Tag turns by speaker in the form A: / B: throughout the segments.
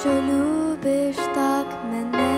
A: що любиш так мене,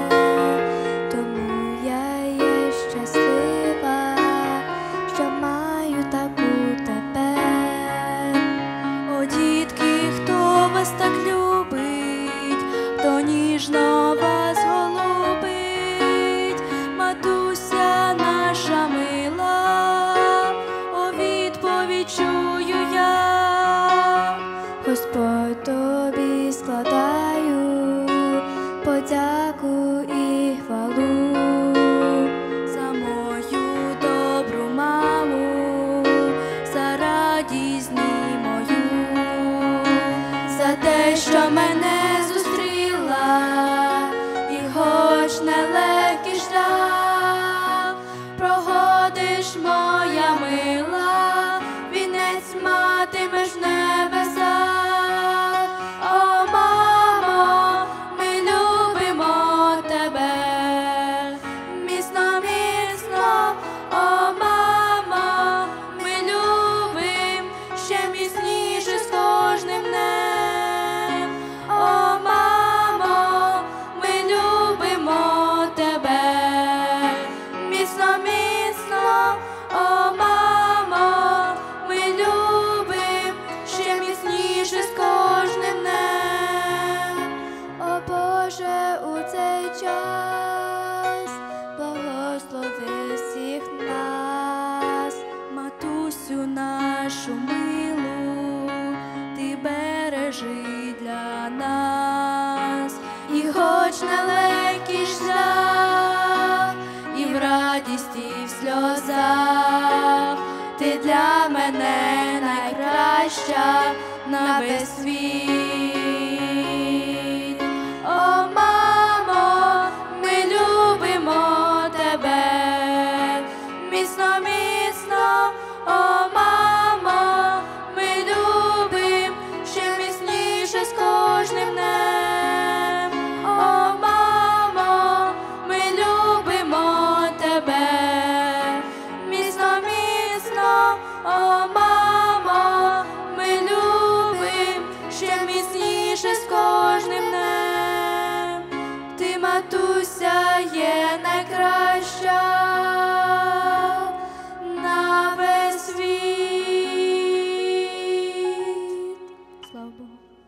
A: тому я є щаслива, що маю таку тебе. О, дітки, хто вас так любить, хто ніжно вас голубить, матуся наша мила, о, відповідь чую я. Господь, тобі складаю подяку і хвалу за мою добру маму, за радість дні мою, за те, що мене зустріла, і хоч нелегкий шлях проходиш, моя мила, вінець матимеш в небесах. О, мамо, ми любимо тебе, міцно, міцно. О, мамо, ми любим ще міцніше з кожним днем. О, мамо, ми любимо тебе, міцно, міцно. О, мамо, ми любим ще міцніше з кожним днем. О, Боже, у цей час благослови всіх нас, матусю нашу милу, ти бережи для нас. І хоч нелегкий шлях, і в радісті, і в сльозах, ти для мене найкраща на весь світ. О, мамо, ми любимо тебе, міцно, міцно. О, мамо, ми любим ще міцніше з кожним днем. О, мамо, ми любимо тебе, міцно, міцно. О, мамо, ми любим ще міцніше з кожним днем. Ти, матуся, є найкраща на весь світ. Слава Богу.